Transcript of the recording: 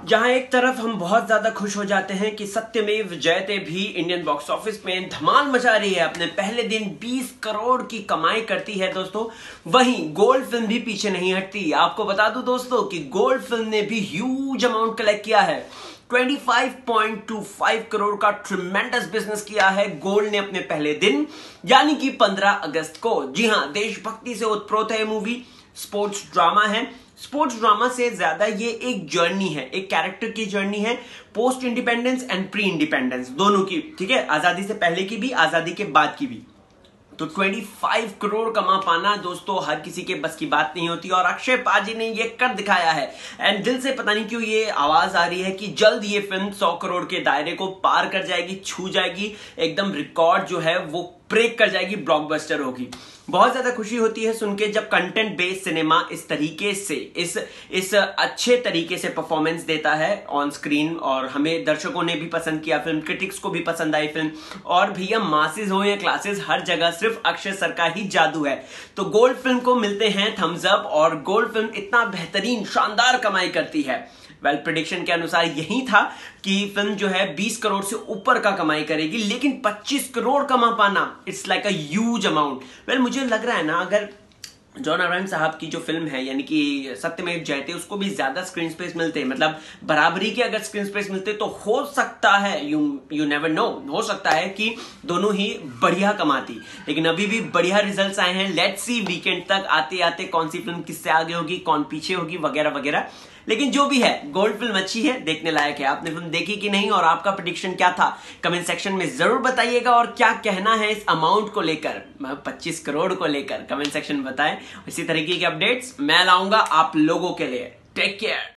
जहां एक तरफ हम बहुत ज्यादा खुश हो जाते हैं कि सत्यमेव जयते भी इंडियन बॉक्स ऑफिस में धमाल मचा रही है, अपने पहले दिन 20 करोड़ की कमाई करती है दोस्तों, वहीं गोल्ड फिल्म भी पीछे नहीं हटती। आपको बता दूं दोस्तों कि गोल्ड फिल्म ने भी ह्यूज अमाउंट कलेक्ट किया है। 25.25 करोड़ का ट्रिमेंडस बिजनेस किया है गोल्ड ने अपने पहले दिन, यानी कि 15 अगस्त को। जी हां, देशभक्ति से उत्प्रोत है मूवी, स्पोर्ट्स ड्रामा है। स्पोर्ट्स ड्रामा से ज्यादा ये एक जर्नी है, एक कैरेक्टर की जर्नी है, post independence and pre independence दोनों की, ठीक है, आजादी से पहले की भी, आजादी के बाद की भी। तो 25 करोड़ कमा पाना दोस्तों हर किसी के बस की बात नहीं होती, और अक्षय पाजी ने ये कर दिखाया है। एंड दिल से पता नहीं क्यों ये आवाज आ रही है कि जल्द ये फिल्म 100 करोड़ के दायरे को पार कर जाएगी, छू जाएगी, एकदम रिकॉर्ड जो है वो ब्रेक कर जाएगी, ब्लॉकबस्टर होगी। बहुत ज्यादा खुशी होती है सुन के जब कंटेंट बेस्ड सिनेमा इस तरीके से इस अच्छे तरीके से परफॉर्मेंस देता है ऑन स्क्रीन, और हमें दर्शकों ने भी पसंद किया फिल्म, क्रिटिक्स को भी पसंद आई फिल्म, और भैया मासेस हो या क्लासेस, हर जगह सिर्फ अक्षय सर का ही जादू है। तो गोल्ड फिल्म को मिलते हैं थम्स अप, और गोल्ड फिल्म इतना बेहतरीन शानदार कमाई करती है। वेल, प्रेडिक्शन के अनुसार यही था कि फिल्म जो है 20 करोड़ से ऊपर का कमाई करेगी, लेकिन 25 करोड़ कमा पाना it's like a huge amount. Well, मुझे लग रहा है ना, अगर जॉन अब्राहम साहब की जो फिल्म है यानी कि सत्यमेव जयते, उसको भी ज्यादा स्क्रीन स्पेस मिलते, मतलब बराबरी के अगर स्क्रीन स्पेस मिलते, तो हो सकता है, यू नेवर नो, हो सकता है कि दोनों ही बढ़िया कमाती। लेकिन अभी भी बढ़िया रिजल्ट्स आए हैं। लेट्स सी वीकेंड तक आते आते कौन सी फिल्म किससे आगे होगी, कौन पीछे होगी, वगैरह वगैरह। लेकिन जो भी है, गोल्ड फिल्म अच्छी है, देखने लायक है। आपने फिल्म देखी कि नहीं, और आपका प्रेडिक्शन क्या था, कमेंट सेक्शन में जरूर बताइएगा। और क्या कहना है इस अमाउंट को लेकर, 25 करोड़ को लेकर, कमेंट सेक्शन में बताएं। इसी तरीके के अपडेट्स मैं लाऊंगा आप लोगों के लिए। Take care.